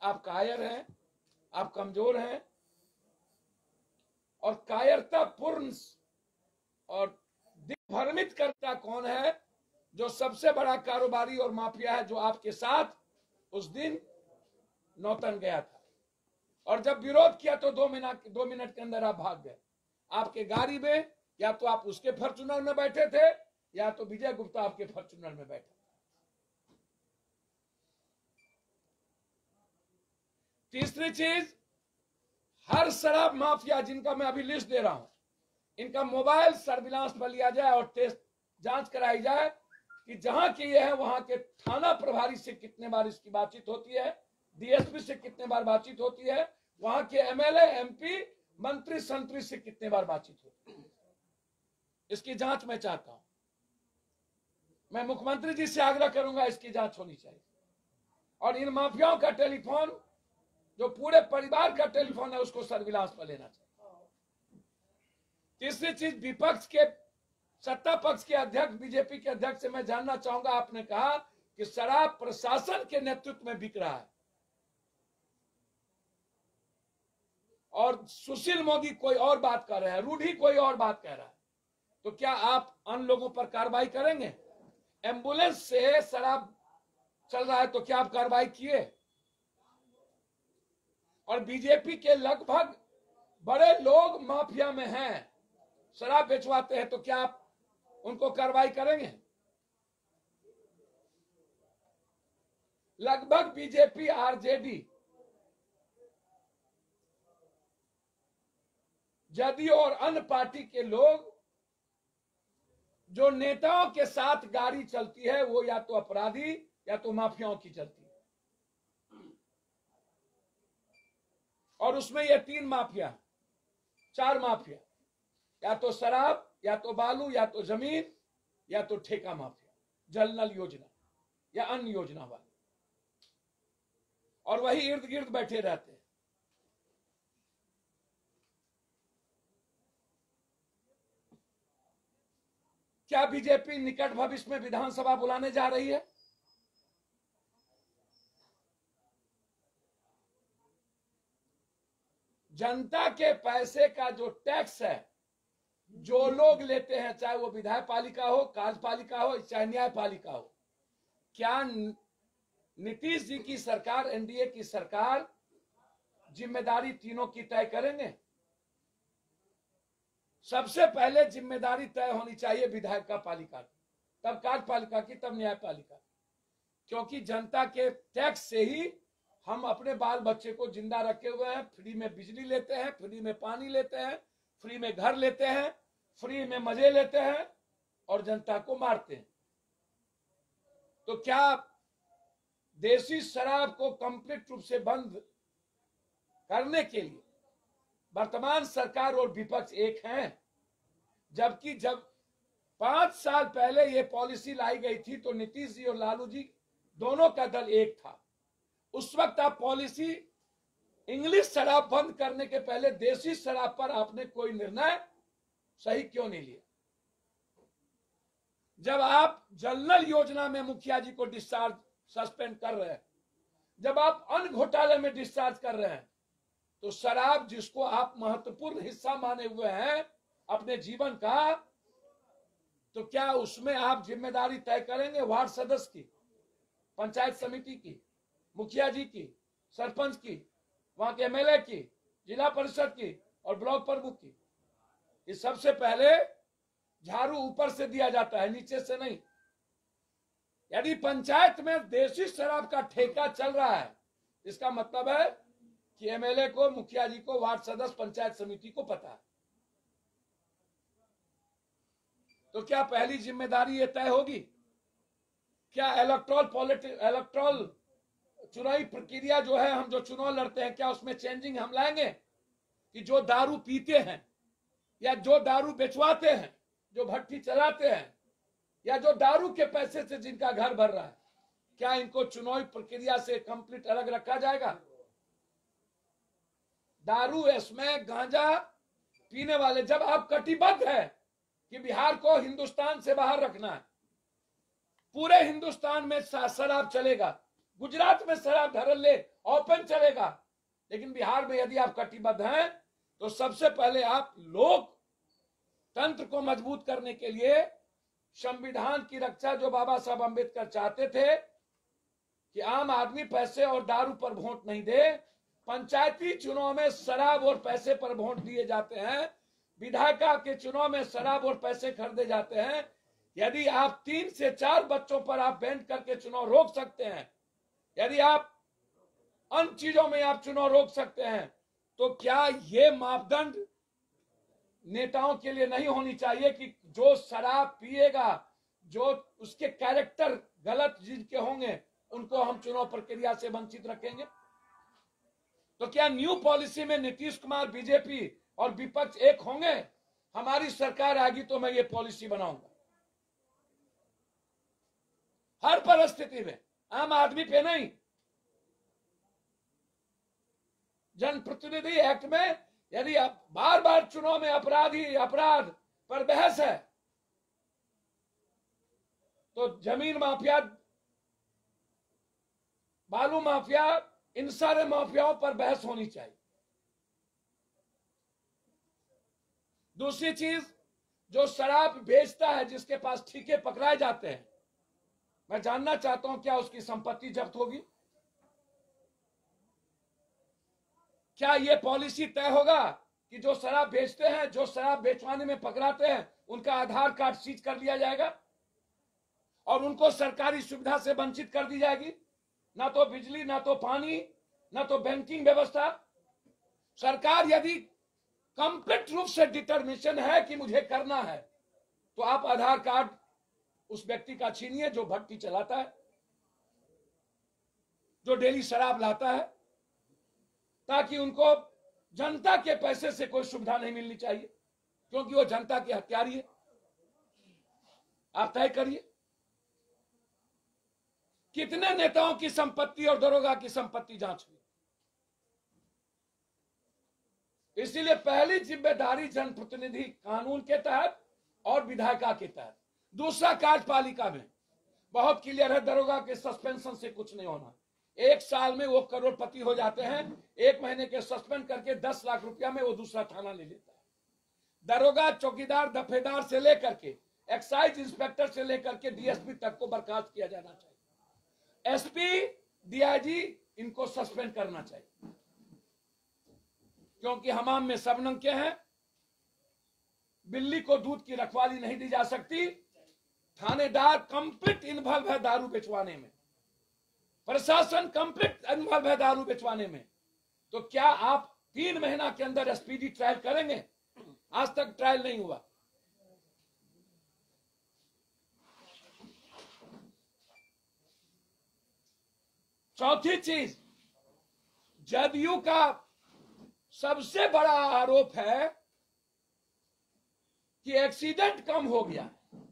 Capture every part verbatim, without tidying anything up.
आप कायर हैं, आप कमजोर हैं, और कायरतापूर्ण और दिग्भ्रमित करता कौन है? जो सबसे बड़ा कारोबारी और माफिया है, जो आपके साथ उस दिन नौतन गया था, और जब विरोध किया तो दो मिनट दो मिनट के अंदर आप भाग गए। आपके गाड़ी में या तो आप उसके फॉर्च्यूनर में बैठे थे, या तो विजय गुप्ता आपके फॉर्च्यूनर में बैठा। तीसरी चीज, हर शराब माफिया जिनका मैं अभी लिस्ट दे रहा हूं, इनका मोबाइल सर्विलांस पर लिया जाए और टेस्ट जांच कराई जाए कि जहां की ये है वहां के थाना प्रभारी से कितने बार इसकी बातचीत होती है, डीएसपी से कितने बार बातचीत होती है, वहां के एमएलए, एमपी, मंत्री, संतरी से कितने बार बातचीत होती है। इसकी जांच मैं चाहता हूं। मैं मुख्यमंत्री जी से आग्रह करूंगा, इसकी जांच होनी चाहिए। और इन माफियाओं का टेलीफोन, जो पूरे परिवार का टेलीफोन है, उसको सर्विलांस पर लेना चाहिए। तीसरी चीज, विपक्ष के, सत्ता पक्ष के अध्यक्ष, बीजेपी के अध्यक्ष से मैं जानना चाहूंगा, आपने कहा कि शराब प्रशासन के नेतृत्व में बिक रहा है और सुशील मोदी कोई और बात कर रहे हैं, रूढ़ी कोई और बात कह रहा है, तो क्या आप अन लोगों पर कार्रवाई करेंगे? एम्बुलेंस से शराब चल रहा है तो क्या आप कार्रवाई किए? और बीजेपी के लगभग बड़े लोग माफिया में हैं, शराब बेचवाते हैं, तो क्या आप उनको कार्रवाई करेंगे? लगभग बीजेपी, आरजेडी, जदयू और अन्य पार्टी के लोग, जो नेताओं के साथ गाड़ी चलती है, वो या तो अपराधी या तो माफियाओं की चलती है। और उसमें ये तीन माफिया, चार माफिया, या तो शराब, या तो बालू, या तो जमीन, या तो ठेका माफिया, जल नल योजना या अन्य योजना वाले, और वही इर्द गिर्द बैठे रहते हैं। क्या बीजेपी निकट भविष्य में विधानसभा बुलाने जा रही है? जनता के पैसे का जो टैक्स है, जो लोग लेते हैं, चाहे वो विधायक पालिका हो, कार्यपालिका हो, चाहे न्यायपालिका हो, क्या नीतीश जी की सरकार, एनडीए की सरकार जिम्मेदारी तीनों की तय करेंगे? सबसे पहले जिम्मेदारी तय होनी चाहिए विधायक का, पालिका की, तब कार्यपालिका की, तब न्यायपालिका की, क्योंकि जनता के टैक्स से ही हम अपने बाल बच्चे को जिंदा रखे हुए हैं। फ्री में बिजली लेते हैं, फ्री में पानी लेते हैं, फ्री में घर लेते हैं, फ्री में मजे लेते हैं, और जनता को मारते हैं। तो क्या देसी शराब को कंप्लीट रूप से बंद करने के लिए वर्तमान सरकार और विपक्ष एक हैं? जबकि जब पांच साल पहले ये पॉलिसी लाई गई थी तो नीतीश जी और लालू जी दोनों का दल एक था। उस वक्त आप पॉलिसी इंग्लिश शराब बंद करने के पहले देसी शराब पर आपने कोई निर्णय सही क्यों नहीं लिया? जब आप जलनल योजना में मुखिया जी को डिस्चार्ज सस्पेंड कर रहे हैं, जब आप अन्न घोटाले में डिस्चार्ज कर रहे हैं, तो शराब जिसको आप महत्वपूर्ण हिस्सा माने हुए हैं अपने जीवन का, तो क्या उसमें आप जिम्मेदारी तय करेंगे वार्ड सदस्य की, पंचायत समिति की, मुखिया जी की, सरपंच की, वहां के एमएलए की, जिला परिषद की और ब्लॉक प्रमुख की? इस सबसे पहले झाड़ू ऊपर से दिया जाता है, नीचे से नहीं। यदि पंचायत में देसी शराब का ठेका चल रहा है, इसका मतलब है कि एमएलए को, मुखिया जी को, वार्ड सदस्य, पंचायत समिति को पता है। तो क्या पहली जिम्मेदारी ये तय होगी? क्या इलेक्ट्रॉल पॉलिटिक्स, इलेक्ट्रॉल चुनावी प्रक्रिया जो है, हम जो चुनाव लड़ते हैं, क्या उसमें चेंजिंग हम लाएंगे कि जो दारू पीते हैं या जो दारू बेचवाते हैं, जो भट्टी चलाते हैं, या जो दारू के पैसे से जिनका घर भर रहा है, क्या इनको चुनावी प्रक्रिया से कंप्लीट अलग रखा जाएगा? दारू, इसमें गांजा पीने वाले, जब आप कटिबद्ध है कि बिहार को हिंदुस्तान से बाहर रखना है, पूरे हिंदुस्तान में शराब चलेगा, गुजरात में शराब धड़ल्ले ओपन चलेगा, लेकिन बिहार में यदि आप कटिबद्ध हैं तो सबसे पहले आप लोक तंत्र को मजबूत करने के लिए संविधान की रक्षा, जो बाबा साहब अम्बेडकर चाहते थे कि आम आदमी पैसे और दारू पर वोट नहीं दे, पंचायती चुनाव में शराब और पैसे पर वोट दिए जाते हैं, विधायिका के चुनाव में शराब और पैसे खरीदे जाते हैं। यदि आप तीन से चार बच्चों पर आप बैन करके चुनाव रोक सकते हैं, यदि आप अन्य चीजों में आप चुनाव रोक सकते हैं, तो क्या ये मापदंड नेताओं के लिए नहीं होनी चाहिए कि जो शराब पिएगा, जो उसके कैरेक्टर गलत जिनके होंगे, उनको हम चुनाव प्रक्रिया से वंचित रखेंगे? तो क्या न्यू पॉलिसी में नीतीश कुमार, बीजेपी और विपक्ष एक होंगे? हमारी सरकार आएगी तो मैं ये पॉलिसी बनाऊंगा, हर परिस्थिति में, आम आदमी पे नहीं। जनप्रतिनिधि एक्ट में यदि आप बार बार चुनाव में अपराधी अपराध पर बहस है, तो जमीन माफिया, बालू माफिया, इन सारे माफियाओं पर बहस होनी चाहिए। दूसरी चीज, जो शराब बेचता है, जिसके पास ठीके पकड़ाए जाते हैं, मैं जानना चाहता हूं क्या उसकी संपत्ति जब्त होगी? क्या यह पॉलिसी तय होगा कि जो शराब बेचते हैं, जो शराब बेचवाने में पकड़ाते हैं, उनका आधार कार्ड सीज कर लिया जाएगा और उनको सरकारी सुविधा से वंचित कर दी जाएगी? ना तो बिजली, ना तो पानी, ना तो बैंकिंग व्यवस्था। सरकार यदि कंप्लीट रूप से डिटर्मिनेशन है कि मुझे करना है, तो आप आधार कार्ड उस व्यक्ति का छीनिए जो भट्टी चलाता है, जो डेली शराब लाता है, ताकि उनको जनता के पैसे से कोई सुविधा नहीं मिलनी चाहिए, क्योंकि वो जनता की हत्यारी है। आप तय करिए कितने नेताओं की संपत्ति और दरोगा की संपत्ति जांच हुई। इसीलिए पहली जिम्मेदारी जनप्रतिनिधि कानून के तहत और विधायिका के तहत। दूसरा, कार्यपालिका में बहुत क्लियर है, दरोगा के सस्पेंशन से कुछ नहीं होना। एक साल में वो करोड़पति हो जाते हैं, एक महीने के सस्पेंड करके दस लाख रुपया में वो दूसरा थाना ले लेता है। दरोगा, चौकीदार, दफेदार से लेकर के एक्साइज इंस्पेक्टर से लेकर के डीएसपी तक को बर्खास्त किया जाना चाहिए। एसपी, डीआईजी, इनको सस्पेंड करना चाहिए, क्योंकि हमाम में सब नंगे हैं। बिल्ली को दूध की रखवाली नहीं दी जा सकती। थानेदार कंप्लीट इन्वॉल्व है दारू बेचवाने में, प्रशासन कंप्लीट इन्वॉल्व है दारू बेचवाने में। तो क्या आप तीन महीना के अंदर स्पीडी ट्रायल करेंगे? आज तक ट्रायल नहीं हुआ। चौथी चीज, जदयू का सबसे बड़ा आरोप है कि एक्सीडेंट कम हो गया।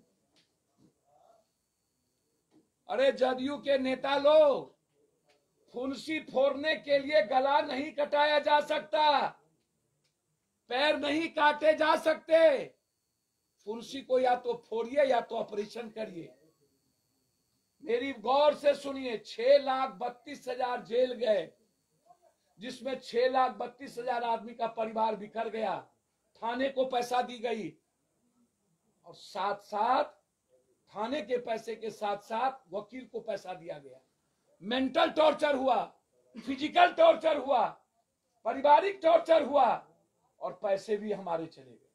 अरे जदयू के नेता लोग, फुंसी फोड़ने के लिए गला नहीं कटाया जा सकता, पैर नहीं काटे जा सकते। फुंसी को या तो फोड़िए या तो ऑपरेशन करिए। मेरी गौर से सुनिए, छह लाख बत्तीस हजार जेल गए, जिसमें छह लाख बत्तीस हजार आदमी का परिवार बिखर गया। थाने को पैसा दी गई और साथ साथ थाने के पैसे के साथ साथ वकील को पैसा दिया गया। मेंटल टॉर्चर हुआ, फिजिकल टॉर्चर हुआ, पारिवारिक टॉर्चर हुआ और पैसे भी हमारे चले गए।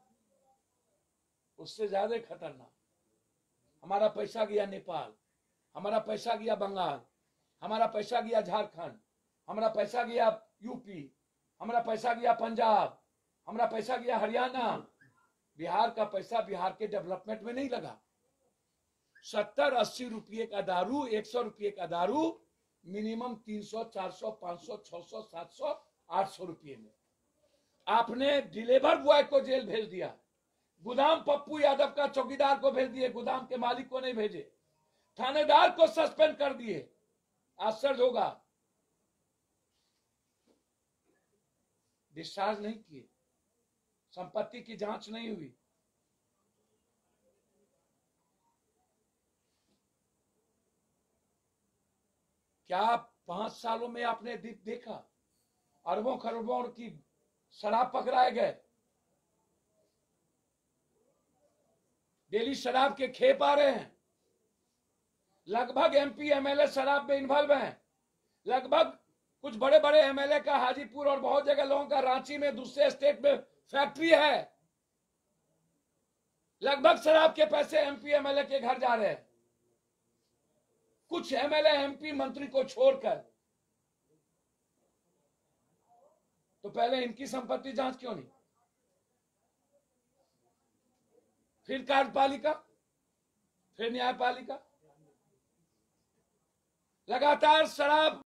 उससे ज्यादा खतरनाक, हमारा पैसा गया नेपाल, हमारा पैसा गया बंगाल, हमारा पैसा गया झारखंड, हमारा पैसा गया यूपी, हमारा पैसा गया पंजाब, हमारा पैसा गया हरियाणा। बिहार का पैसा बिहार के डेवलपमेंट में नहीं लगा। सत्तर अस्सी रुपये का दारू, एक सौ रुपये का दारू मिनिमम तीन सौ, चार सौ, पांच सौ, छह सौ, सात सौ, आठ सौ रुपये में। आपने डिलीवर बॉय को जेल भेज दिया, गोदाम पप्पू यादव का चौकीदार को भेज दिए, गोदाम के मालिक को नहीं भेजे, थानेदार को सस्पेंड कर दिए। आश्चर्य होगा, डिस्चार्ज नहीं किए, संपत्ति की जांच नहीं हुई। क्या पांच सालों में आपने दे, देखा अरबों खरबों की शराब पकड़ाए गए, डेली शराब के खेप आ रहे हैं, लगभग एमपी एमएलए शराब में इन्वॉल्व हैं, लगभग कुछ बड़े बड़े एमएलए का हाजीपुर और बहुत जगह लोगों का रांची में दूसरे स्टेट में फैक्ट्री है, लगभग शराब के पैसे एमपी एमएलए के घर जा रहे हैं, कुछ एमएलए एमपी मंत्री को छोड़कर। तो पहले इनकी संपत्ति जांच क्यों नहीं? फिर कार्यपालिका, फिर न्यायपालिका, लगातार शराब